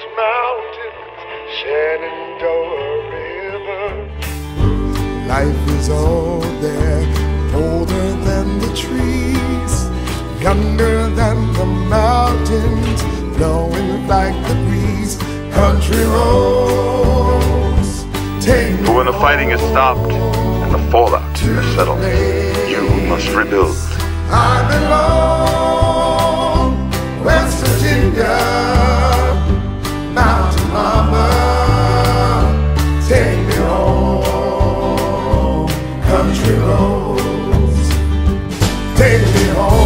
mountains, Shenandoah River. Life is all there, older than the trees, younger than the mountains, blowing like the breeze. Country roads, take me But when the fighting is stopped and the fallout is settled, you must rebuild. I belong, West Virginia, Mountain Mama, take me home, country roads, take me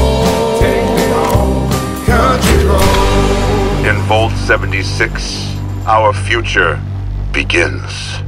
home, country roads. In Vault 76, our future begins.